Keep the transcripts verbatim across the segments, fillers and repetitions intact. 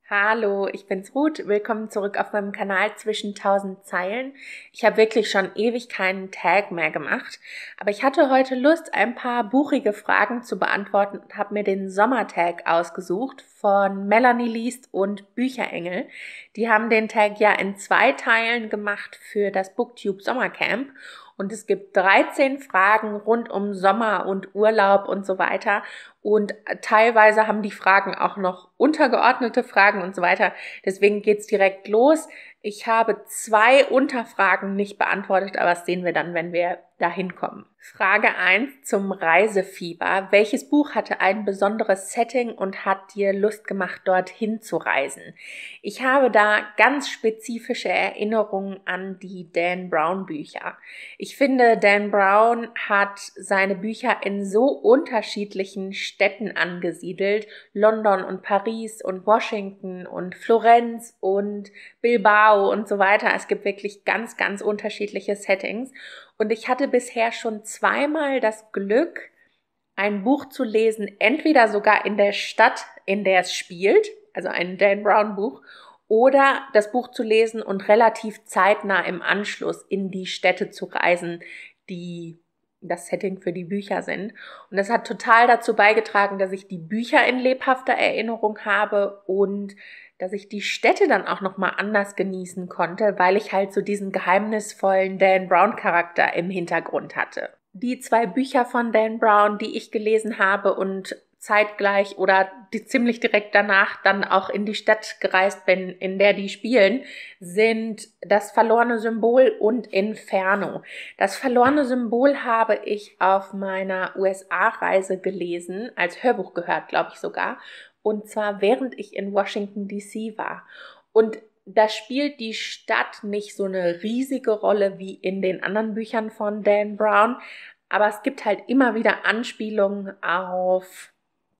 Hallo, ich bin's Ruth. Willkommen zurück auf meinem Kanal zwischen tausend Zeilen. Ich habe wirklich schon ewig keinen Tag mehr gemacht, aber ich hatte heute Lust, ein paar buchige Fragen zu beantworten und habe mir den Sommertag ausgesucht von Melanie Liest und Bücherengel. Die haben den Tag ja in zwei Teilen gemacht für das Booktube Sommercamp. Und es gibt dreizehn Fragen rund um Sommer und Urlaub und so weiter. Und teilweise haben die Fragen auch noch untergeordnete Fragen und so weiter. Deswegen geht's direkt los. Ich habe zwei Unterfragen nicht beantwortet, aber das sehen wir dann, wenn wir dahin kommen. Frage eins zum Reisefieber. Welches Buch hatte ein besonderes Setting und hat dir Lust gemacht, dorthin zu reisen? Ich habe da ganz spezifische Erinnerungen an die Dan Brown Bücher. Ich finde, Dan Brown hat seine Bücher in so unterschiedlichen Städten angesiedelt. London und Paris und Washington und Florenz und Bilbao und so weiter. Es gibt wirklich ganz, ganz unterschiedliche Settings. Und ich hatte bisher schon zweimal das Glück, ein Buch zu lesen, entweder sogar in der Stadt, in der es spielt, also ein Dan Brown Buch, oder das Buch zu lesen und relativ zeitnah im Anschluss in die Städte zu reisen, die das Setting für die Bücher sind. Und das hat total dazu beigetragen, dass ich die Bücher in lebhafter Erinnerung habe und dass ich die Städte dann auch nochmal anders genießen konnte, weil ich halt so diesen geheimnisvollen Dan Brown-Charakter im Hintergrund hatte. Die zwei Bücher von Dan Brown, die ich gelesen habe und zeitgleich oder die ziemlich direkt danach dann auch in die Stadt gereist bin, in der die spielen, sind Das verlorene Symbol und Inferno. Das verlorene Symbol habe ich auf meiner U S A-Reise gelesen, als Hörbuch gehört, glaube ich sogar, und zwar während ich in Washington D C war. Und da spielt die Stadt nicht so eine riesige Rolle wie in den anderen Büchern von Dan Brown, aber es gibt halt immer wieder Anspielungen auf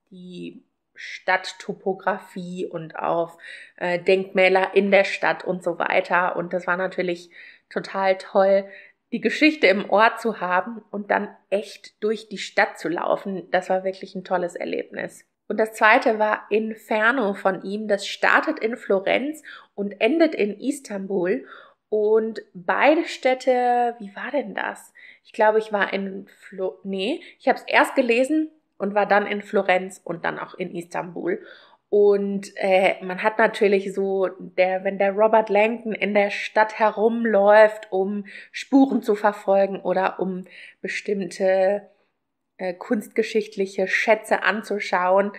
die Stadttopographie und auf äh, Denkmäler in der Stadt und so weiter. Und das war natürlich total toll, die Geschichte im Ohr zu haben und dann echt durch die Stadt zu laufen. Das war wirklich ein tolles Erlebnis. Und das zweite war Inferno von ihm. Das startet in Florenz und endet in Istanbul. Und beide Städte, wie war denn das? Ich glaube, ich war in Flo... Nee, ich habe es erst gelesen und war dann in Florenz und dann auch in Istanbul. Und äh, man hat natürlich so, der, wenn der Robert Langdon in der Stadt herumläuft, um Spuren zu verfolgen oder um bestimmte äh, kunstgeschichtliche Schätze anzuschauen,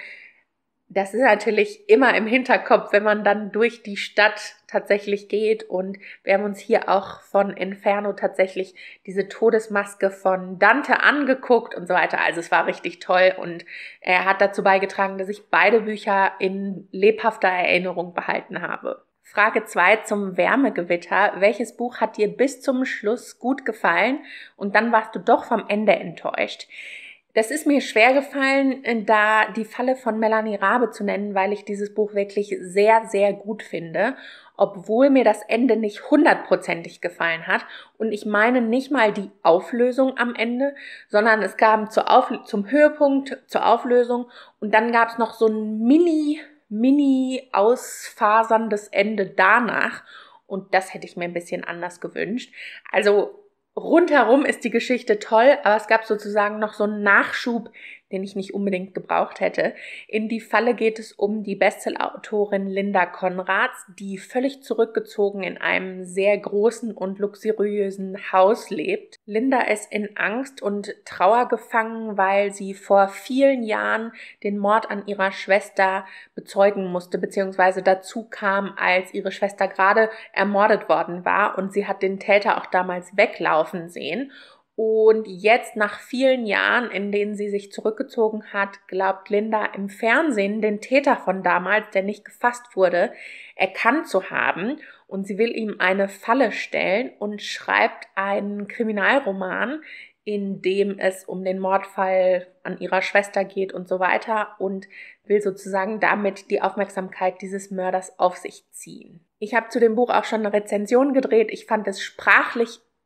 das ist natürlich immer im Hinterkopf, wenn man dann durch die Stadt tatsächlich geht. Und wir haben uns hier auch von Inferno tatsächlich diese Todesmaske von Dante angeguckt und so weiter. Also es war richtig toll und er hat dazu beigetragen, dass ich beide Bücher in lebhafter Erinnerung behalten habe. Frage zwei zum Wärmegewitter. Welches Buch hat dir bis zum Schluss gut gefallen und dann warst du doch vom Ende enttäuscht? Das ist mir schwer gefallen, da die Falle von Melanie Rabe zu nennen, weil ich dieses Buch wirklich sehr, sehr gut finde, obwohl mir das Ende nicht hundertprozentig gefallen hat. Und ich meine nicht mal die Auflösung am Ende, sondern es gab zur Auf- zum Höhepunkt, zur Auflösung und dann gab es noch so ein mini, mini ausfaserndes Ende danach. Und das hätte ich mir ein bisschen anders gewünscht. Also rundherum ist die Geschichte toll, aber es gab sozusagen noch so einen Nachschub, den ich nicht unbedingt gebraucht hätte. In die Falle geht es um die Bestsellerautorin Linda Konrads, die völlig zurückgezogen in einem sehr großen und luxuriösen Haus lebt. Linda ist in Angst und Trauer gefangen, weil sie vor vielen Jahren den Mord an ihrer Schwester bezeugen musste, beziehungsweise dazu kam, als ihre Schwester gerade ermordet worden war und sie hat den Täter auch damals weglaufen sehen. Und jetzt nach vielen Jahren, in denen sie sich zurückgezogen hat, glaubt Linda im Fernsehen den Täter von damals, der nicht gefasst wurde, erkannt zu haben. Und sie will ihm eine Falle stellen und schreibt einen Kriminalroman, in dem es um den Mordfall an ihrer Schwester geht und so weiter und will sozusagen damit die Aufmerksamkeit dieses Mörders auf sich ziehen. Ich habe zu dem Buch auch schon eine Rezension gedreht. Ich fand es sprachlich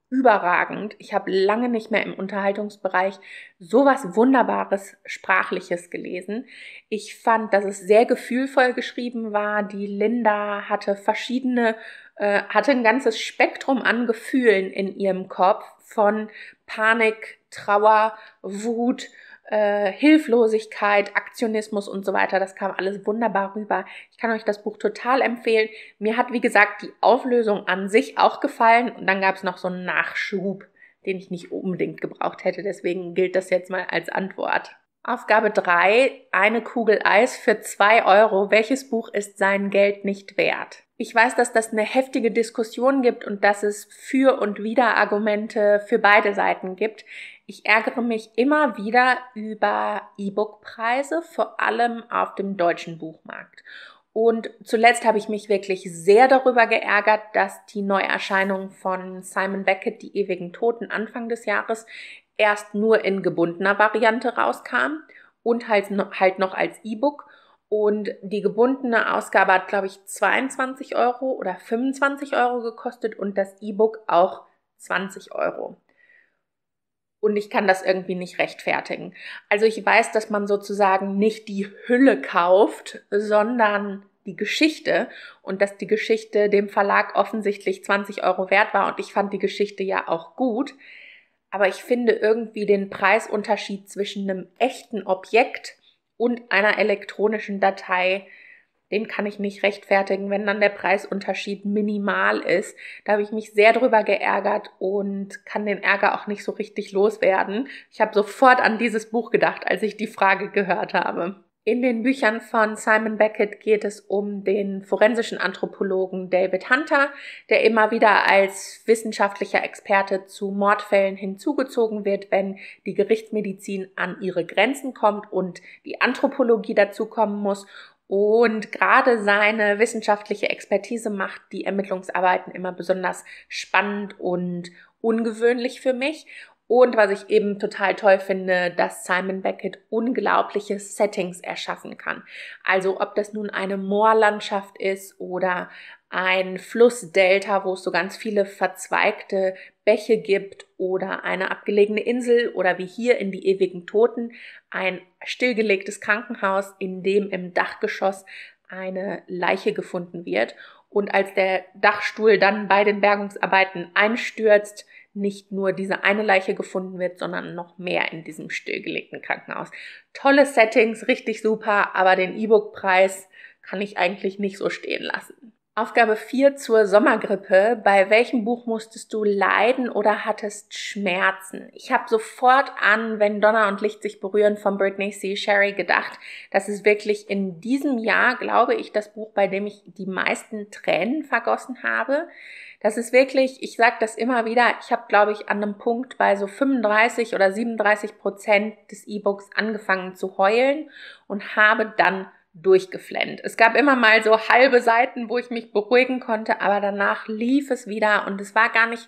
überragend. Ich habe lange nicht mehr im Unterhaltungsbereich sowas Wunderbares, Sprachliches gelesen. Ich fand, dass es sehr gefühlvoll geschrieben war. Die Linda hatte verschiedene, äh, hatte ein ganzes Spektrum an Gefühlen in ihrem Kopf, von Panik, Trauer, Wut, äh, Hilflosigkeit, Aktionismus und so weiter. Das kam alles wunderbar rüber. Ich kann euch das Buch total empfehlen. Mir hat, wie gesagt, die Auflösung an sich auch gefallen und dann gab es noch so einen Nachschub, den ich nicht unbedingt gebraucht hätte. Deswegen gilt das jetzt mal als Antwort. Aufgabe drei, eine Kugel Eis für zwei Euro. Welches Buch ist sein Geld nicht wert? Ich weiß, dass das eine heftige Diskussion gibt und dass es Für- und Wider-Argumente für beide Seiten gibt. Ich ärgere mich immer wieder über E-Book-Preise, vor allem auf dem deutschen Buchmarkt. Und zuletzt habe ich mich wirklich sehr darüber geärgert, dass die Neuerscheinung von Simon Beckett, Die ewigen Toten, Anfang des Jahres erst nur in gebundener Variante rauskam und halt noch, halt noch als E-Book. Und die gebundene Ausgabe hat, glaube ich, zweiundzwanzig Euro oder fünfundzwanzig Euro gekostet und das E-Book auch zwanzig Euro. Und ich kann das irgendwie nicht rechtfertigen. Also ich weiß, dass man sozusagen nicht die Hülle kauft, sondern die Geschichte und dass die Geschichte dem Verlag offensichtlich zwanzig Euro wert war und ich fand die Geschichte ja auch gut. Aber ich finde irgendwie den Preisunterschied zwischen einem echten Objekt und einer elektronischen Datei, den kann ich nicht rechtfertigen, wenn dann der Preisunterschied minimal ist. Da habe ich mich sehr drüber geärgert und kann den Ärger auch nicht so richtig loswerden. Ich habe sofort an dieses Buch gedacht, als ich die Frage gehört habe. In den Büchern von Simon Beckett geht es um den forensischen Anthropologen David Hunter, der immer wieder als wissenschaftlicher Experte zu Mordfällen hinzugezogen wird, wenn die Gerichtsmedizin an ihre Grenzen kommt und die Anthropologie dazukommen muss. Und gerade seine wissenschaftliche Expertise macht die Ermittlungsarbeiten immer besonders spannend und ungewöhnlich für mich. Und was ich eben total toll finde, dass Simon Beckett unglaubliche Settings erschaffen kann. Also ob das nun eine Moorlandschaft ist oder ein Flussdelta, wo es so ganz viele verzweigte Bäche gibt oder eine abgelegene Insel oder wie hier in Die ewigen Toten ein stillgelegtes Krankenhaus, in dem im Dachgeschoss eine Leiche gefunden wird. Und als der Dachstuhl dann bei den Bergungsarbeiten einstürzt, nicht nur diese eine Leiche gefunden wird, sondern noch mehr in diesem stillgelegten Krankenhaus. Tolle Settings, richtig super, aber den E-Book-Preis kann ich eigentlich nicht so stehen lassen. Aufgabe vier zur Sommergrippe. Bei welchem Buch musstest du leiden oder hattest Schmerzen? Ich habe sofort an Wenn Donner und Licht sich berühren von Brittany C. Sherry gedacht. Das ist wirklich in diesem Jahr, glaube ich, das Buch, bei dem ich die meisten Tränen vergossen habe. Das ist wirklich, ich sage das immer wieder, ich habe, glaube ich, an einem Punkt bei so fünfunddreißig oder siebenunddreißig Prozent des E-Books angefangen zu heulen und habe dann durchgeflennt. Es gab immer mal so halbe Seiten, wo ich mich beruhigen konnte, aber danach lief es wieder und es war gar nicht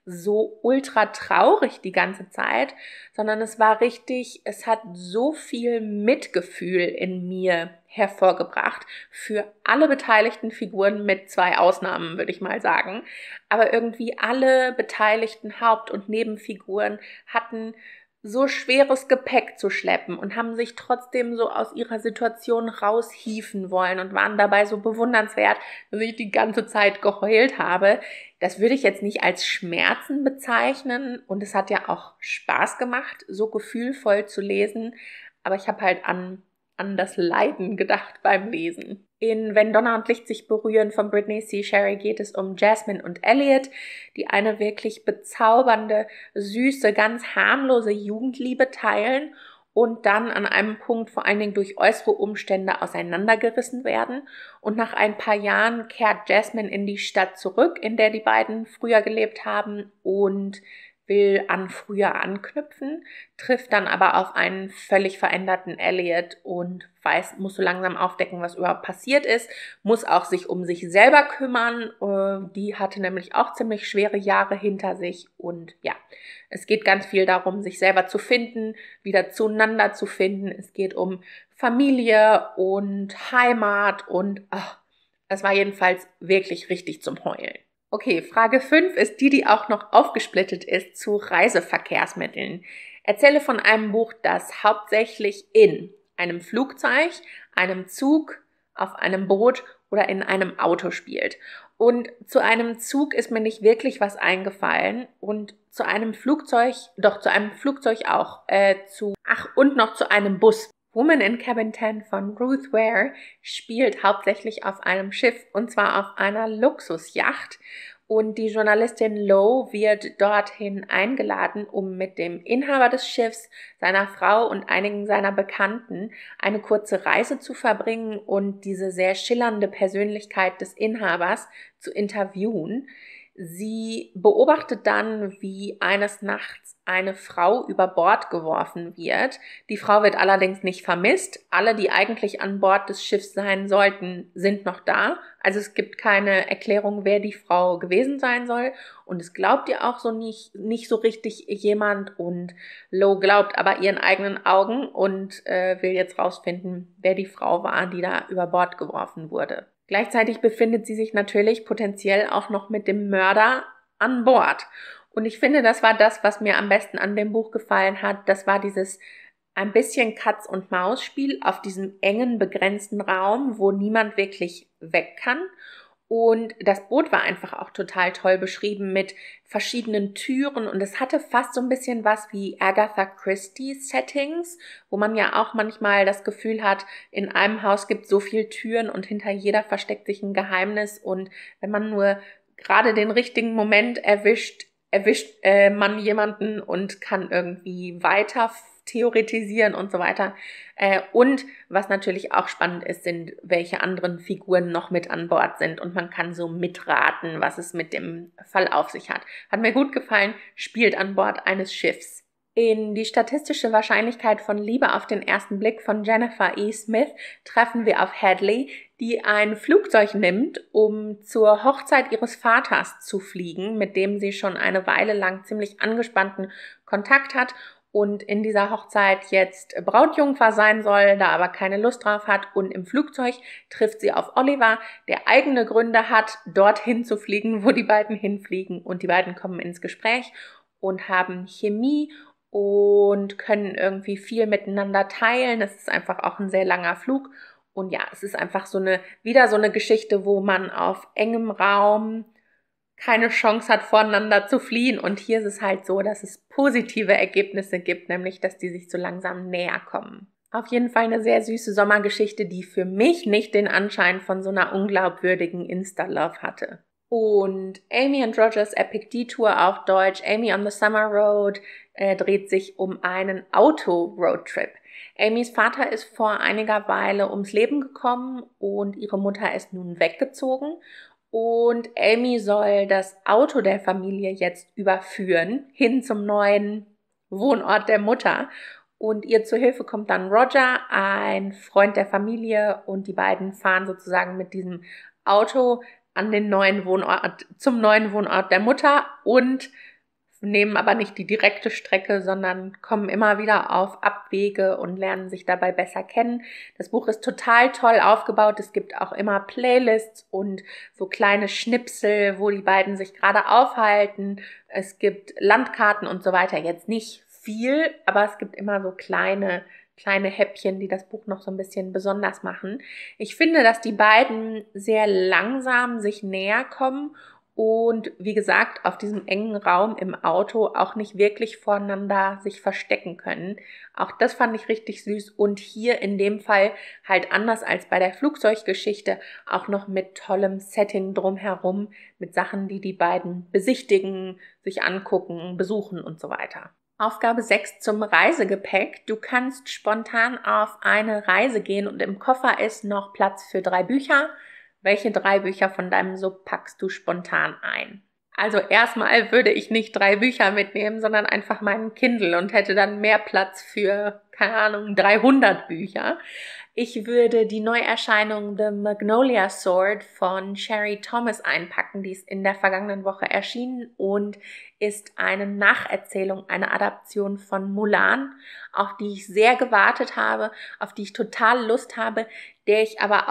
so ultra traurig die ganze Zeit, sondern es war richtig, es hat so viel Mitgefühl in mir hervorgebracht für alle beteiligten Figuren mit zwei Ausnahmen, würde ich mal sagen. Aber irgendwie alle beteiligten Haupt- und Nebenfiguren hatten so schweres Gepäck zu schleppen und haben sich trotzdem so aus ihrer Situation raushieven wollen und waren dabei so bewundernswert, dass ich die ganze Zeit geheult habe. Das würde ich jetzt nicht als Schmerzen bezeichnen und es hat ja auch Spaß gemacht, so gefühlvoll zu lesen, aber ich habe halt an, an das Leiden gedacht beim Lesen. In Wenn Donner und Licht sich berühren von Brittany C. Sherry geht es um Jasmine und Elliot, die eine wirklich bezaubernde, süße, ganz harmlose Jugendliebe teilen und dann an einem Punkt vor allen Dingen durch äußere Umstände auseinandergerissen werden. Und nach ein paar Jahren kehrt Jasmine in die Stadt zurück, in der die beiden früher gelebt haben und will an früher anknüpfen, trifft dann aber auf einen völlig veränderten Elliot und weiß, muss so langsam aufdecken, was überhaupt passiert ist, muss auch sich um sich selber kümmern. Die hatte nämlich auch ziemlich schwere Jahre hinter sich und ja, es geht ganz viel darum, sich selber zu finden, wieder zueinander zu finden. Es geht um Familie und Heimat und ach, es war jedenfalls wirklich richtig zum Heulen. Okay, Frage fünf ist die, die auch noch aufgesplittet ist zu Reiseverkehrsmitteln. Erzähle von einem Buch, das hauptsächlich in einem Flugzeug, einem Zug, auf einem Boot oder in einem Auto spielt. Und zu einem Zug ist mir nicht wirklich was eingefallen und zu einem Flugzeug, doch zu einem Flugzeug auch, äh, zu, ach, und noch zu einem Bus. Woman in Cabin zehn von Ruth Ware spielt hauptsächlich auf einem Schiff und zwar auf einer Luxusjacht. Und die Journalistin Lowe wird dorthin eingeladen, um mit dem Inhaber des Schiffs, seiner Frau und einigen seiner Bekannten eine kurze Reise zu verbringen und diese sehr schillernde Persönlichkeit des Inhabers zu interviewen. Sie beobachtet dann, wie eines Nachts eine Frau über Bord geworfen wird. Die Frau wird allerdings nicht vermisst. Alle, die eigentlich an Bord des Schiffs sein sollten, sind noch da. Also es gibt keine Erklärung, wer die Frau gewesen sein soll. Und es glaubt ihr auch so nicht, nicht so richtig jemand. Und Lowe glaubt aber ihren eigenen Augen und äh, will jetzt rausfinden, wer die Frau war, die da über Bord geworfen wurde. Gleichzeitig befindet sie sich natürlich potenziell auch noch mit dem Mörder an Bord. Und ich finde, das war das, was mir am besten an dem Buch gefallen hat. Das war dieses ein bisschen Katz-und-Maus-Spiel auf diesem engen, begrenzten Raum, wo niemand wirklich weg kann. Und das Boot war einfach auch total toll beschrieben mit verschiedenen Türen und es hatte fast so ein bisschen was wie Agatha Christie Settings, wo man ja auch manchmal das Gefühl hat, in einem Haus gibt es so viele Türen und hinter jeder versteckt sich ein Geheimnis und wenn man nur gerade den richtigen Moment erwischt, erwischt äh, man jemanden und kann irgendwie weiter theoretisieren und so weiter. Äh, und was natürlich auch spannend ist, sind, welche anderen Figuren noch mit an Bord sind. Und man kann so mitraten, was es mit dem Fall auf sich hat. Hat mir gut gefallen, spielt an Bord eines Schiffs. In Die statistische Wahrscheinlichkeit von Liebe auf den ersten Blick von Jennifer E. Smith treffen wir auf Hadley, die ein Flugzeug nimmt, um zur Hochzeit ihres Vaters zu fliegen, mit dem sie schon eine Weile lang ziemlich angespannten Kontakt hat und in dieser Hochzeit jetzt Brautjungfer sein soll, da aber keine Lust drauf hat. Und im Flugzeug trifft sie auf Oliver, der eigene Gründe hat, dorthin zu fliegen, wo die beiden hinfliegen. Und die beiden kommen ins Gespräch und haben Chemie und können irgendwie viel miteinander teilen. Es ist einfach auch ein sehr langer Flug. Und ja, es ist einfach so eine, wieder so eine Geschichte, wo man auf engem Raum keine Chance hat, voneinander zu fliehen. Und hier ist es halt so, dass es positive Ergebnisse gibt, nämlich, dass die sich so langsam näher kommen. Auf jeden Fall eine sehr süße Sommergeschichte, die für mich nicht den Anschein von so einer unglaubwürdigen Insta-Love hatte. Und Amy and Roger's Epic Detour auf Deutsch, Amy on the Summer Road, äh, dreht sich um einen Auto-Roadtrip. Amys Vater ist vor einiger Weile ums Leben gekommen und ihre Mutter ist nun weggezogen. Und Amy soll das Auto der Familie jetzt überführen, hin zum neuen Wohnort der Mutter. Und ihr zu Hilfe kommt dann Roger, ein Freund der Familie, und die beiden fahren sozusagen mit diesem Auto an den neuen Wohnort, zum neuen Wohnort der Mutter und nehmen aber nicht die direkte Strecke, sondern kommen immer wieder auf Abwege und lernen sich dabei besser kennen. Das Buch ist total toll aufgebaut. Es gibt auch immer Playlists und so kleine Schnipsel, wo die beiden sich gerade aufhalten. Es gibt Landkarten und so weiter. Jetzt nicht viel, aber es gibt immer so kleine kleine Häppchen, die das Buch noch so ein bisschen besonders machen. Ich finde, dass die beiden sehr langsam sich näher kommen und wie gesagt, auf diesem engen Raum im Auto auch nicht wirklich voreinander sich verstecken können. Auch das fand ich richtig süß und hier in dem Fall halt anders als bei der Flugzeuggeschichte auch noch mit tollem Setting drumherum, mit Sachen, die die beiden besichtigen, sich angucken, besuchen und so weiter. Aufgabe sechs zum Reisegepäck. Du kannst spontan auf eine Reise gehen und im Koffer ist noch Platz für drei Bücher. Welche drei Bücher von deinem Sub packst du spontan ein? Also erstmal würde ich nicht drei Bücher mitnehmen, sondern einfach meinen Kindle und hätte dann mehr Platz für, keine Ahnung, dreihundert Bücher. Ich würde die Neuerscheinung The Magnolia Sword von Sherry Thomas einpacken. Die ist in der vergangenen Woche erschienen und ist eine Nacherzählung, eine Adaption von Mulan, auf die ich sehr gewartet habe, auf die ich total Lust habe, der ich aber auch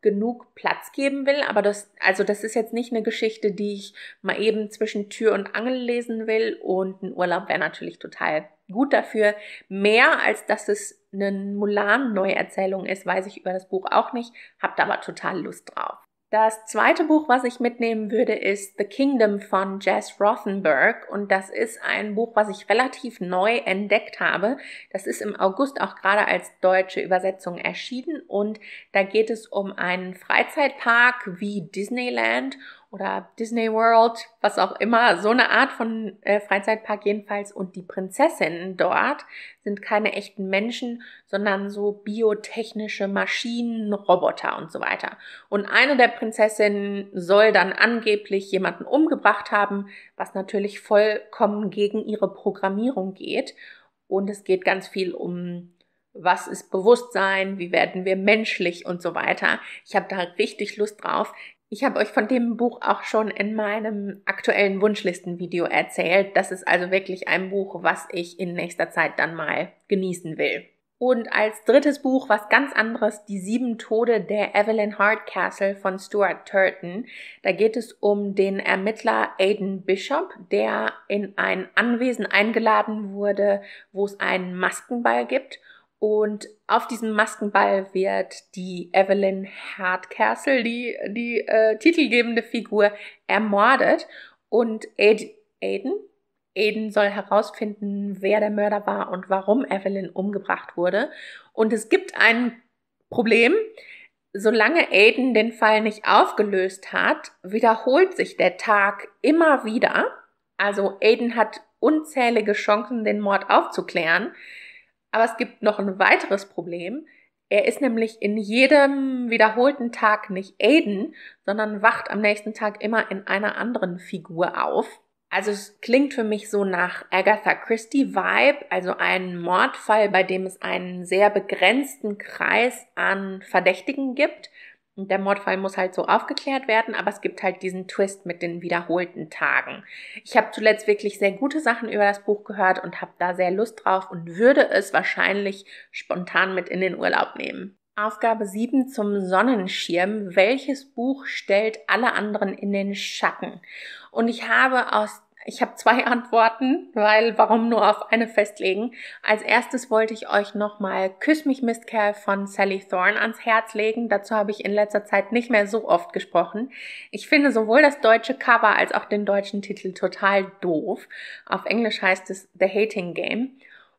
genug Platz geben will, aber das, also das ist jetzt nicht eine Geschichte, die ich mal eben zwischen Tür und Angel lesen will, und ein Urlaub wäre natürlich total gut dafür. Mehr als dass es eine Mulan-Neuerzählung ist, weiß ich über das Buch auch nicht, habt aber total Lust drauf. Das zweite Buch, was ich mitnehmen würde, ist The Kingdom von Jess Rothenberg, und das ist ein Buch, was ich relativ neu entdeckt habe. Das ist im August auch gerade als deutsche Übersetzung erschienen, und da geht es um einen Freizeitpark wie Disneyland oder Disney World, was auch immer, so eine Art von äh, Freizeitpark jedenfalls, und die Prinzessinnen dort sind keine echten Menschen, sondern so biotechnische Maschinen, Roboter und so weiter. Und eine der Prinzessinnen soll dann angeblich jemanden umgebracht haben, was natürlich vollkommen gegen ihre Programmierung geht. Und es geht ganz viel um, was ist Bewusstsein, wie werden wir menschlich und so weiter. Ich habe da richtig Lust drauf. Ich habe euch von dem Buch auch schon in meinem aktuellen Wunschlistenvideo erzählt. Das ist also wirklich ein Buch, was ich in nächster Zeit dann mal genießen will. Und als drittes Buch was ganz anderes, Die sieben Tode der Evelyn Hardcastle von Stuart Turton. Da geht es um den Ermittler Aidan Bishop, der in ein Anwesen eingeladen wurde, wo es einen Maskenball gibt. Und auf diesem Maskenball wird die Evelyn Hardcastle, die, die äh, titelgebende Figur, ermordet. Und Aidan, Aidan soll herausfinden, wer der Mörder war und warum Evelyn umgebracht wurde. Und es gibt ein Problem. Solange Aidan den Fall nicht aufgelöst hat, wiederholt sich der Tag immer wieder. Also Aidan hat unzählige Chancen, den Mord aufzuklären. Aber es gibt noch ein weiteres Problem. Er ist nämlich in jedem wiederholten Tag nicht Aidan, sondern wacht am nächsten Tag immer in einer anderen Figur auf. Also es klingt für mich so nach Agatha Christie-Vibe, also ein Mordfall, bei dem es einen sehr begrenzten Kreis an Verdächtigen gibt. Und der Mordfall muss halt so aufgeklärt werden, aber es gibt halt diesen Twist mit den wiederholten Tagen. Ich habe zuletzt wirklich sehr gute Sachen über das Buch gehört und habe da sehr Lust drauf und würde es wahrscheinlich spontan mit in den Urlaub nehmen. Aufgabe sieben zum Sonnenschirm. Welches Buch stellt alle anderen in den Schatten? Und ich habe aus Ich habe zwei Antworten, weil warum nur auf eine festlegen? Als erstes wollte ich euch nochmal Küss mich Mistkerl von Sally Thorne ans Herz legen. Dazu habe ich in letzter Zeit nicht mehr so oft gesprochen. Ich finde sowohl das deutsche Cover als auch den deutschen Titel total doof. Auf Englisch heißt es The Hating Game.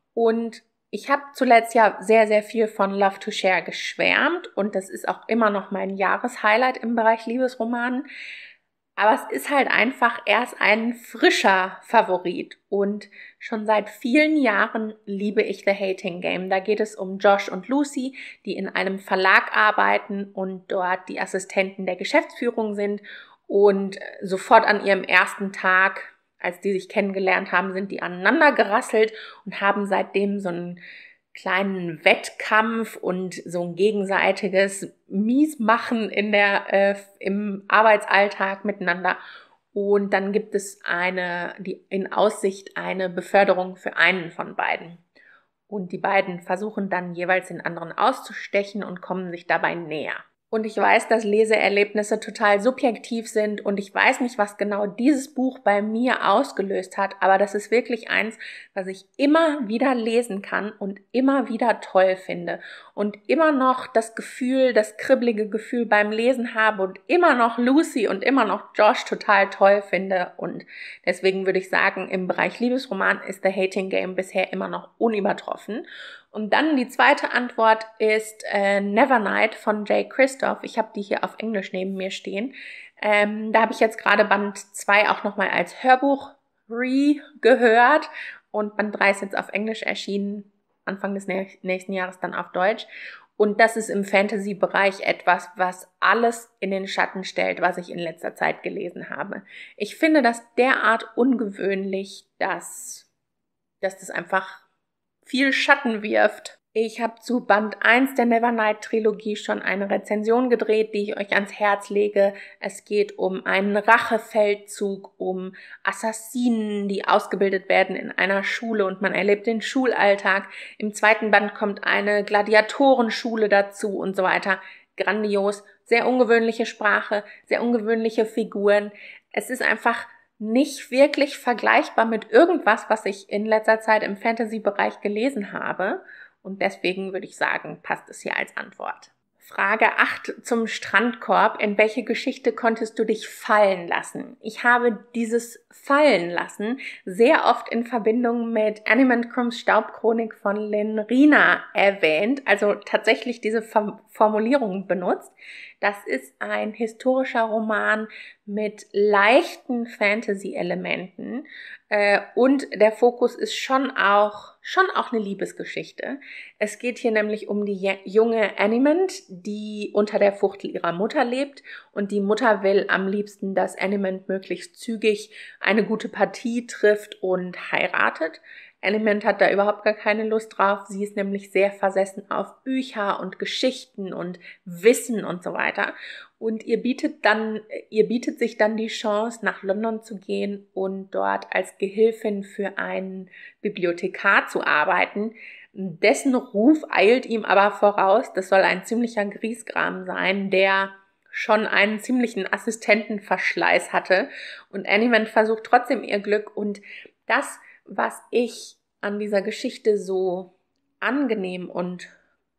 Und ich habe zuletzt ja sehr, sehr viel von Love to Share geschwärmt, und das ist auch immer noch mein Jahreshighlight im Bereich Liebesromanen. Aber es ist halt einfach erst ein frischer Favorit, und schon seit vielen Jahren liebe ich The Hating Game. Da geht es um Josh und Lucy, die in einem Verlag arbeiten und dort die Assistenten der Geschäftsführung sind, und sofort an ihrem ersten Tag, als die sich kennengelernt haben, sind die aneinander gerasselt und haben seitdem so einen kleinen Wettkampf und so ein gegenseitiges Miesmachen in der, äh, im Arbeitsalltag miteinander. Und dann gibt es eine, die in Aussicht eine Beförderung für einen von beiden. Und die beiden versuchen dann jeweils den anderen auszustechen und kommen sich dabei näher. Und ich weiß, dass Leseerlebnisse total subjektiv sind, und ich weiß nicht, was genau dieses Buch bei mir ausgelöst hat, aber das ist wirklich eins, was ich immer wieder lesen kann und immer wieder toll finde und immer noch das Gefühl, das kribbelige Gefühl beim Lesen habe und immer noch Lucy und immer noch Josh total toll finde, und deswegen würde ich sagen, im Bereich Liebesroman ist The Hating Game bisher immer noch unübertroffen. Und dann die zweite Antwort ist äh, Nevernight von Jay Kristoff. Ich habe die hier auf Englisch neben mir stehen. Ähm, da habe ich jetzt gerade Band zwei auch nochmal als Hörbuch re-gehört, und Band drei ist jetzt auf Englisch erschienen, Anfang des nächsten Jahres dann auf Deutsch. Und das ist im Fantasy-Bereich etwas, was alles in den Schatten stellt, was ich in letzter Zeit gelesen habe. Ich finde das derart ungewöhnlich, dass, dass das einfach viel Schatten wirft. Ich habe zu Band eins der Nevernight-Trilogie schon eine Rezension gedreht, die ich euch ans Herz lege. Es geht um einen Rachefeldzug, um Assassinen, die ausgebildet werden in einer Schule, und man erlebt den Schulalltag. Im zweiten Band kommt eine Gladiatorenschule dazu und so weiter. grandios, sehr ungewöhnliche Sprache, sehr ungewöhnliche Figuren. Es ist einfach nicht wirklich vergleichbar mit irgendwas, was ich in letzter Zeit im Fantasy-Bereich gelesen habe. Und deswegen würde ich sagen, passt es hier als Antwort. Frage acht zum Strandkorb. In welche Geschichte konntest du dich fallen lassen? Ich habe dieses Fallen lassen sehr oft in Verbindung mit Annie Mandkrums Staubchronik von Lynn Rienner erwähnt, also tatsächlich diese Formulierung benutzt. Das ist ein historischer Roman mit leichten Fantasy-Elementen äh, und der Fokus ist schon auch, schon auch eine Liebesgeschichte. Es geht hier nämlich um die junge Animant, die unter der Fuchtel ihrer Mutter lebt und die Mutter will am liebsten, dass Animant möglichst zügig eine gute Partie trifft und heiratet. Animant hat da überhaupt gar keine Lust drauf. Sie ist nämlich sehr versessen auf Bücher und Geschichten und Wissen und so weiter. Und ihr bietet dann, ihr bietet sich dann die Chance, nach London zu gehen und dort als Gehilfin für einen Bibliothekar zu arbeiten. Dessen Ruf eilt ihm aber voraus. Das soll ein ziemlicher Griesgram sein, der schon einen ziemlichen Assistentenverschleiß hatte. Und Animant versucht trotzdem ihr Glück. Und das, was ich an dieser Geschichte so angenehm und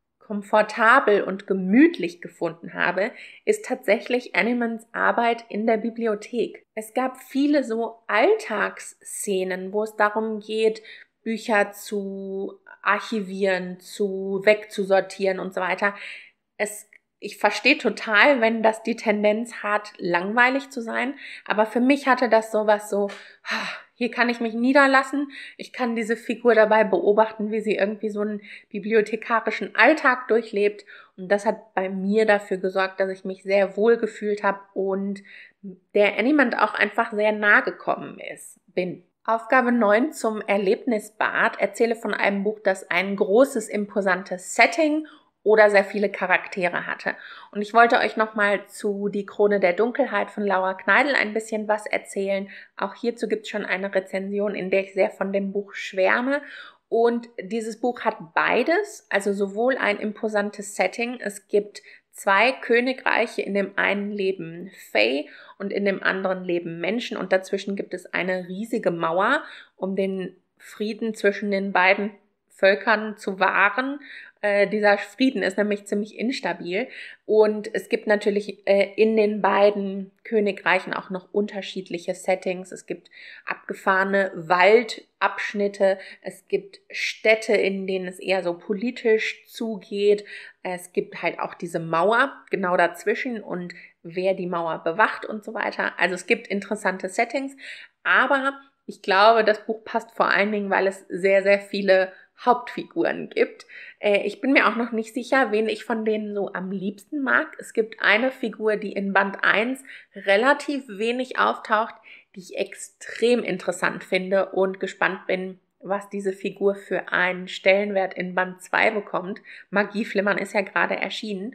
komfortabel und gemütlich gefunden habe, ist tatsächlich Animants Arbeit in der Bibliothek. Es gab viele so Alltagsszenen, wo es darum geht, Bücher zu archivieren, zu wegzusortieren und so weiter. Es Ich verstehe total, wenn das die Tendenz hat, langweilig zu sein, aber für mich hatte das sowas so, hier kann ich mich niederlassen, ich kann diese Figur dabei beobachten, wie sie irgendwie so einen bibliothekarischen Alltag durchlebt und das hat bei mir dafür gesorgt, dass ich mich sehr wohl gefühlt habe und der Animant auch einfach sehr nahe gekommen ist, bin. Aufgabe neun zum Erlebnisbad. Erzähle von einem Buch, das ein großes, imposantes Setting oder sehr viele Charaktere hatte. Und ich wollte euch nochmal zu Die Krone der Dunkelheit von Laura Kneidl ein bisschen was erzählen. Auch hierzu gibt es schon eine Rezension, in der ich sehr von dem Buch schwärme. Und dieses Buch hat beides, also sowohl ein imposantes Setting, es gibt zwei Königreiche, in dem einen leben Fae und in dem anderen leben Menschen und dazwischen gibt es eine riesige Mauer, um den Frieden zwischen den beiden Völkern zu wahren. Äh, dieser Frieden ist nämlich ziemlich instabil und es gibt natürlich äh, in den beiden Königreichen auch noch unterschiedliche Settings. Es gibt abgefahrene Waldabschnitte, es gibt Städte, in denen es eher so politisch zugeht. Es gibt halt auch diese Mauer genau dazwischen und wer die Mauer bewacht und so weiter. Also es gibt interessante Settings, aber ich glaube, das Buch passt vor allen Dingen, weil es sehr, sehr viele Hauptfiguren gibt. Äh, ich bin mir auch noch nicht sicher, wen ich von denen so am liebsten mag. Es gibt eine Figur, die in Band eins relativ wenig auftaucht, die ich extrem interessant finde und gespannt bin, was diese Figur für einen Stellenwert in Band zwei bekommt. Magieflimmern ist ja gerade erschienen.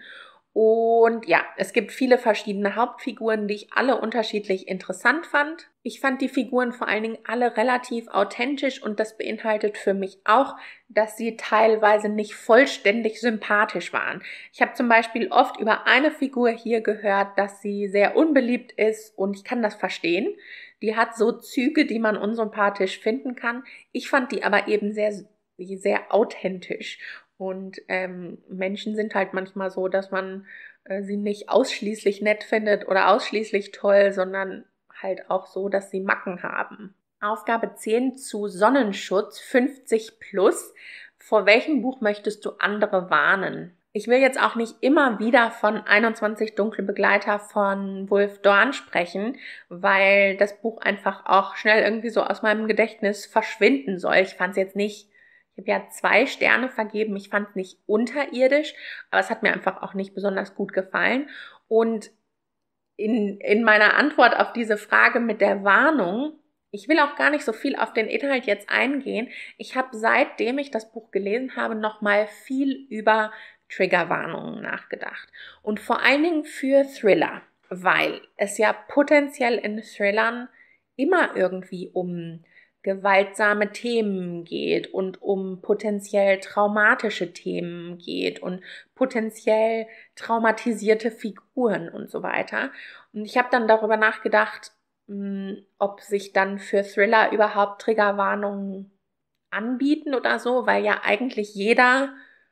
Und ja, es gibt viele verschiedene Hauptfiguren, die ich alle unterschiedlich interessant fand. Ich fand die Figuren vor allen Dingen alle relativ authentisch und das beinhaltet für mich auch, dass sie teilweise nicht vollständig sympathisch waren. Ich habe zum Beispiel oft über eine Figur hier gehört, dass sie sehr unbeliebt ist und ich kann das verstehen. Die hat so Züge, die man unsympathisch finden kann. Ich fand die aber eben sehr, sehr authentisch. Und ähm, Menschen sind halt manchmal so, dass man äh, sie nicht ausschließlich nett findet oder ausschließlich toll, sondern halt auch so, dass sie Macken haben. Aufgabe zehn zu Sonnenschutz fünfzig plus. Vor welchem Buch möchtest du andere warnen? Ich will jetzt auch nicht immer wieder von einundzwanzig Dunkle Begleiter von Wolf Dorn sprechen, weil das Buch einfach auch schnell irgendwie so aus meinem Gedächtnis verschwinden soll. Ich fand es jetzt nicht Ich habe ja zwei Sterne vergeben. Ich fand es nicht unterirdisch, aber es hat mir einfach auch nicht besonders gut gefallen. Und in, in meiner Antwort auf diese Frage mit der Warnung, ich will auch gar nicht so viel auf den Inhalt jetzt eingehen. Ich habe, seitdem ich das Buch gelesen habe, nochmal viel über Triggerwarnungen nachgedacht. Und vor allen Dingen für Thriller, weil es ja potenziell in Thrillern immer irgendwie um gewaltsame Themen geht und um potenziell traumatische Themen geht und potenziell traumatisierte Figuren und so weiter. Und ich habe dann darüber nachgedacht, mh, ob sich dann für Thriller überhaupt Triggerwarnungen anbieten oder so, weil ja eigentlich jeder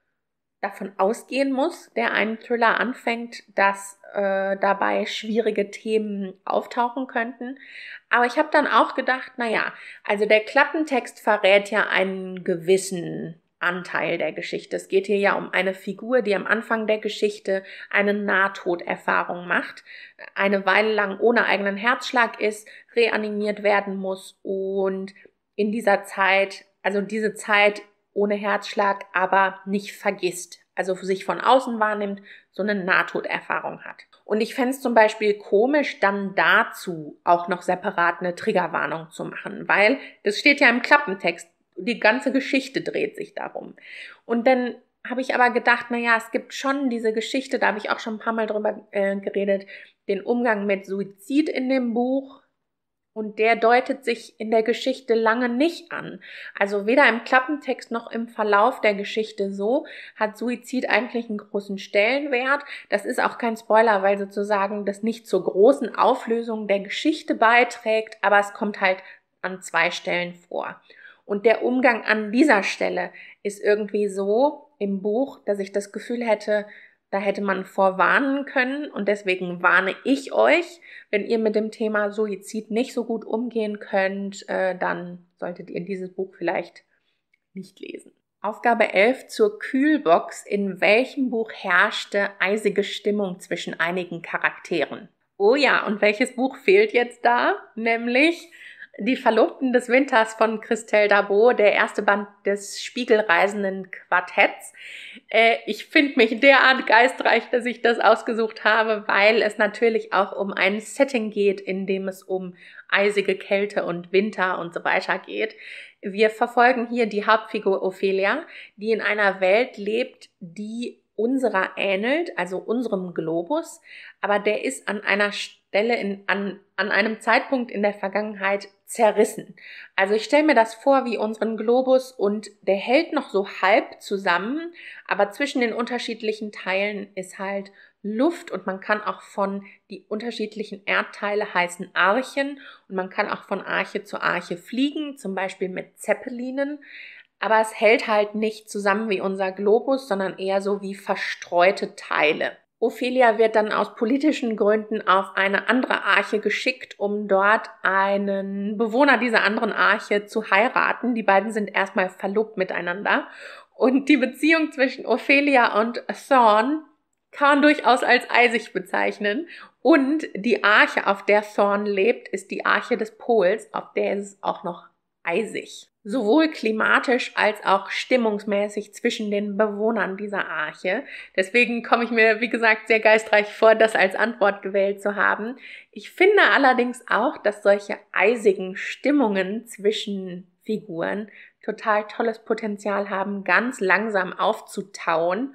davon ausgehen muss, der einen Thriller anfängt, dass äh, dabei schwierige Themen auftauchen könnten. Aber ich habe dann auch gedacht, naja, also der Klappentext verrät ja einen gewissen Anteil der Geschichte. Es geht hier ja um eine Figur, die am Anfang der Geschichte eine Nahtoderfahrung macht, eine Weile lang ohne eigenen Herzschlag ist, reanimiert werden muss und in dieser Zeit, also diese Zeit ohne Herzschlag, aber nicht vergisst, also sich von außen wahrnimmt, so eine Nahtoderfahrung hat. Und ich fände es zum Beispiel komisch, dann dazu auch noch separat eine Triggerwarnung zu machen, weil das steht ja im Klappentext, die ganze Geschichte dreht sich darum. Und dann habe ich aber gedacht, naja, es gibt schon diese Geschichte, da habe ich auch schon ein paar Mal drüber äh, geredet, den Umgang mit Suizid in dem Buch. Und der deutet sich in der Geschichte lange nicht an. Also weder im Klappentext noch im Verlauf der Geschichte so hat Suizid eigentlich einen großen Stellenwert. Das ist auch kein Spoiler, weil sozusagen das nicht zur großen Auflösung der Geschichte beiträgt, aber es kommt halt an zwei Stellen vor. Und der Umgang an dieser Stelle ist irgendwie so im Buch, dass ich das Gefühl hätte, da hätte man vorwarnen können und deswegen warne ich euch, wenn ihr mit dem Thema Suizid nicht so gut umgehen könnt, äh, dann solltet ihr dieses Buch vielleicht nicht lesen. Aufgabe elf zur Kühlbox. In welchem Buch herrschte eisige Stimmung zwischen einigen Charakteren? Oh ja, und welches Buch fehlt jetzt da? Nämlich Die Verlobten des Winters von Christelle Darboux, der erste Band des Spiegelreisenden Quartetts. Äh, ich finde mich derart geistreich, dass ich das ausgesucht habe, weil es natürlich auch um ein Setting geht, in dem es um eisige Kälte und Winter und so weiter geht. Wir verfolgen hier die Hauptfigur Ophelia, die in einer Welt lebt, die unserer ähnelt, also unserem Globus, aber der ist an einer Stelle in, an, an einem Zeitpunkt in der Vergangenheit zerrissen. Also ich stelle mir das vor wie unseren Globus und der hält noch so halb zusammen, aber zwischen den unterschiedlichen Teilen ist halt Luft und man kann auch von, die unterschiedlichen Erdteile heißen Archen und man kann auch von Arche zu Arche fliegen, zum Beispiel mit Zeppelinen. Aber es hält halt nicht zusammen wie unser Globus, sondern eher so wie verstreute Teile. Ophelia wird dann aus politischen Gründen auf eine andere Arche geschickt, um dort einen Bewohner dieser anderen Arche zu heiraten. Die beiden sind erstmal verlobt miteinander. Und die Beziehung zwischen Ophelia und Thorn kann man durchaus als eisig bezeichnen. Und die Arche, auf der Thorn lebt, ist die Arche des Pols, auf der ist es auch noch eisig. Sowohl klimatisch als auch stimmungsmäßig zwischen den Bewohnern dieser Arche. Deswegen komme ich mir, wie gesagt, sehr geistreich vor, das als Antwort gewählt zu haben. Ich finde allerdings auch, dass solche eisigen Stimmungen zwischen Figuren total tolles Potenzial haben, ganz langsam aufzutauen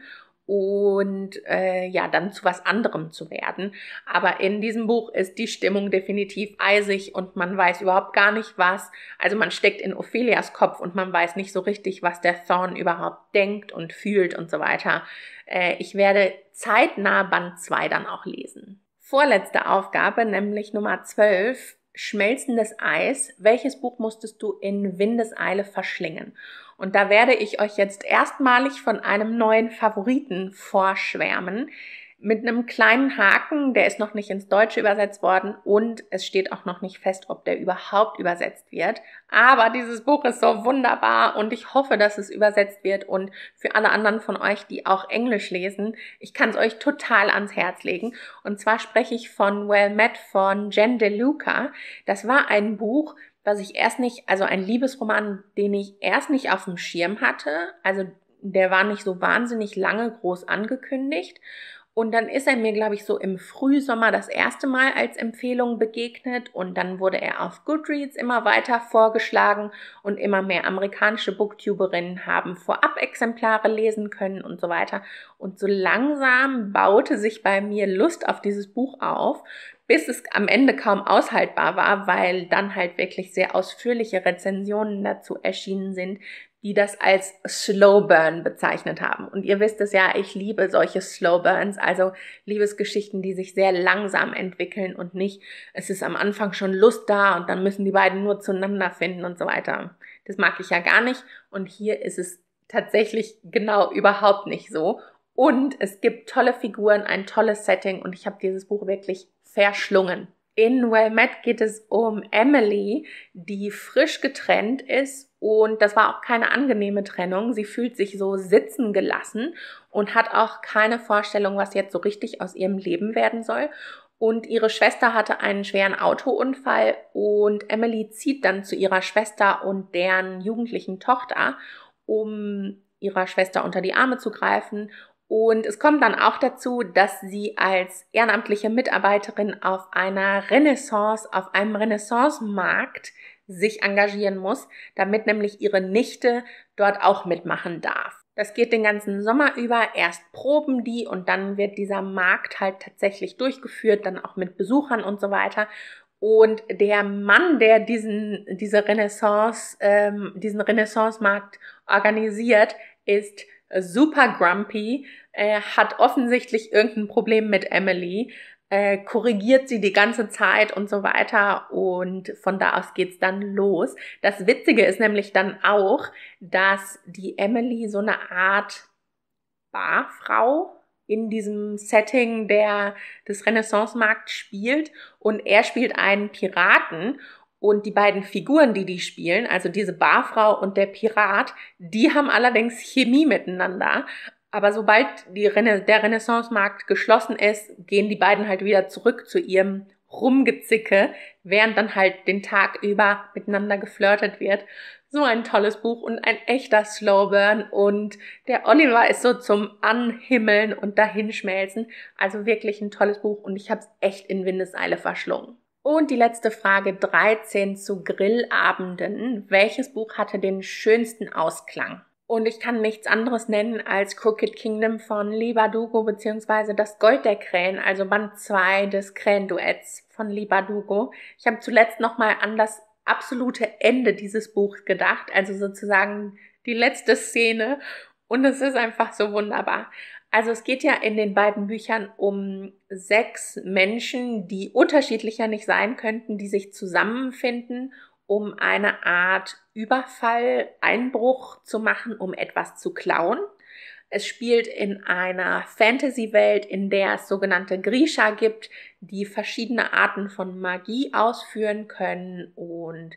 und äh, ja, dann zu was anderem zu werden. Aber in diesem Buch ist die Stimmung definitiv eisig und man weiß überhaupt gar nicht was. Also man steckt in Ophelias Kopf und man weiß nicht so richtig, was der Thorn überhaupt denkt und fühlt und so weiter. Äh, ich werde zeitnah Band zwei dann auch lesen. Vorletzte Aufgabe, nämlich Nummer zwölf, Schmelzendes Eis. Welches Buch musstest du in Windeseile verschlingen? Und da werde ich euch jetzt erstmalig von einem neuen Favoriten vorschwärmen, mit einem kleinen Haken, der ist noch nicht ins Deutsche übersetzt worden und es steht auch noch nicht fest, ob der überhaupt übersetzt wird. Aber dieses Buch ist so wunderbar und ich hoffe, dass es übersetzt wird und für alle anderen von euch, die auch Englisch lesen, ich kann es euch total ans Herz legen. Und zwar spreche ich von Well Met von Jen DeLuca. Das war ein Buch, was ich erst nicht, also ein Liebesroman, den ich erst nicht auf dem Schirm hatte. Also der war nicht so wahnsinnig lange groß angekündigt. Und dann ist er mir, glaube ich, so im Frühsommer das erste Mal als Empfehlung begegnet und dann wurde er auf Goodreads immer weiter vorgeschlagen und immer mehr amerikanische Booktuberinnen haben Vorab-Exemplare lesen können und so weiter. Und so langsam baute sich bei mir Lust auf dieses Buch auf. bis es am Ende kaum aushaltbar war, weil dann halt wirklich sehr ausführliche Rezensionen dazu erschienen sind, die das als Slow Burn bezeichnet haben. Und ihr wisst es ja, ich liebe solche Slow Burns, also Liebesgeschichten, die sich sehr langsam entwickeln und nicht, es ist am Anfang schon Lust da und dann müssen die beiden nur zueinander finden und so weiter. Das mag ich ja gar nicht und hier ist es tatsächlich genau überhaupt nicht so. Und es gibt tolle Figuren, ein tolles Setting und ich habe dieses Buch wirklich verschlungen. In Well Met geht es um Emily, die frisch getrennt ist und das war auch keine angenehme Trennung. Sie fühlt sich so sitzen gelassen und hat auch keine Vorstellung, was jetzt so richtig aus ihrem Leben werden soll. Und ihre Schwester hatte einen schweren Autounfall und Emily zieht dann zu ihrer Schwester und deren jugendlichen Tochter, um ihrer Schwester unter die Arme zu greifen. Und es kommt dann auch dazu, dass sie als ehrenamtliche Mitarbeiterin auf einer Renaissance, auf einem Renaissance-Markt sich engagieren muss, damit nämlich ihre Nichte dort auch mitmachen darf. Das geht den ganzen Sommer über. Erst proben die und dann wird dieser Markt halt tatsächlich durchgeführt, dann auch mit Besuchern und so weiter. Und der Mann, der diesen, diese Renaissance, ähm, diesen Renaissance-Markt organisiert, ist super grumpy, äh, hat offensichtlich irgendein Problem mit Emily, äh, korrigiert sie die ganze Zeit und so weiter und von da aus geht's dann los. Das Witzige ist nämlich dann auch, dass die Emily so eine Art Barfrau in diesem Setting der, des Renaissance-Markts spielt und er spielt einen Piraten. Und die beiden Figuren, die die spielen, also diese Barfrau und der Pirat, die haben allerdings Chemie miteinander. Aber sobald die Rena- der Renaissance-Markt geschlossen ist, gehen die beiden halt wieder zurück zu ihrem Rumgezicke, während dann halt den Tag über miteinander geflirtet wird. So ein tolles Buch und ein echter Slowburn. Und der Oliver ist so zum Anhimmeln und Dahinschmelzen. Also wirklich ein tolles Buch und ich habe es echt in Windeseile verschlungen. Und die letzte Frage dreizehn zu Grillabenden. Welches Buch hatte den schönsten Ausklang? Und ich kann nichts anderes nennen als Crooked Kingdom von Leigh Bardugo beziehungsweise Das Gold der Krähen, also Band zwei des Krähenduetts von Leigh Bardugo. Ich habe zuletzt nochmal an das absolute Ende dieses Buchs gedacht, also sozusagen die letzte Szene und es ist einfach so wunderbar. Also es geht ja in den beiden Büchern um sechs Menschen, die unterschiedlicher nicht sein könnten, die sich zusammenfinden, um eine Art Überfall, Einbruch zu machen, um etwas zu klauen. Es spielt in einer Fantasy-Welt, in der es sogenannte Grisha gibt, die verschiedene Arten von Magie ausführen können. Und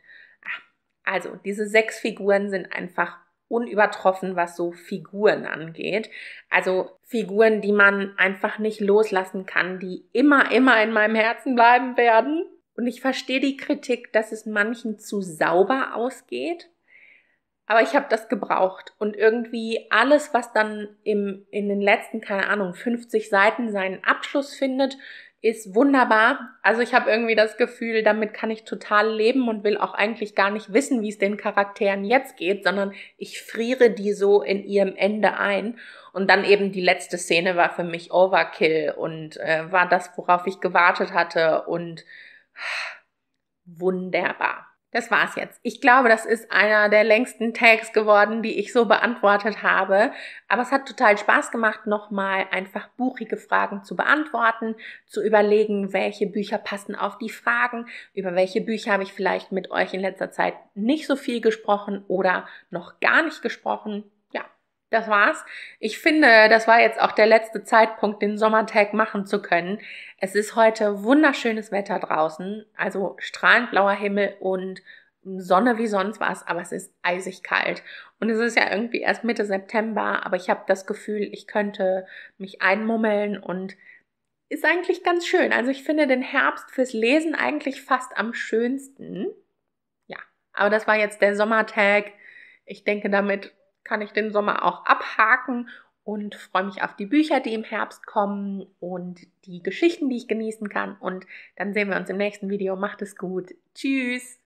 also diese sechs Figuren sind einfach unübertroffen, was so Figuren angeht. Also Figuren, die man einfach nicht loslassen kann, die immer, immer in meinem Herzen bleiben werden. Und ich verstehe die Kritik, dass es manchen zu sauber ausgeht. Aber ich habe das gebraucht. Und irgendwie alles, was dann im, in den letzten, keine Ahnung, fünfzig Seiten seinen Abschluss findet, ist wunderbar. Also ich habe irgendwie das Gefühl, damit kann ich total leben und will auch eigentlich gar nicht wissen, wie es den Charakteren jetzt geht, sondern ich friere die so in ihrem Ende ein. Und dann eben die letzte Szene war für mich Overkill und äh, war das, worauf ich gewartet hatte und wunderbar. Das war's jetzt. Ich glaube, das ist einer der längsten Tags geworden, die ich so beantwortet habe. Aber es hat total Spaß gemacht, nochmal einfach buchige Fragen zu beantworten, zu überlegen, welche Bücher passen auf die Fragen, über welche Bücher habe ich vielleicht mit euch in letzter Zeit nicht so viel gesprochen oder noch gar nicht gesprochen. Ja, das war's. Ich finde, das war jetzt auch der letzte Zeitpunkt, den Sommertag machen zu können. Es ist heute wunderschönes Wetter draußen, also strahlend blauer Himmel und Sonne wie sonst was, aber es ist eisig kalt. Und es ist ja irgendwie erst Mitte September, aber ich habe das Gefühl, ich könnte mich einmummeln und ist eigentlich ganz schön. Also ich finde den Herbst fürs Lesen eigentlich fast am schönsten. Ja, aber das war jetzt der Sommertag. Ich denke, damit kann ich den Sommer auch abhaken und freue mich auf die Bücher, die im Herbst kommen und die Geschichten, die ich genießen kann. Und dann sehen wir uns im nächsten Video. Macht es gut. Tschüss!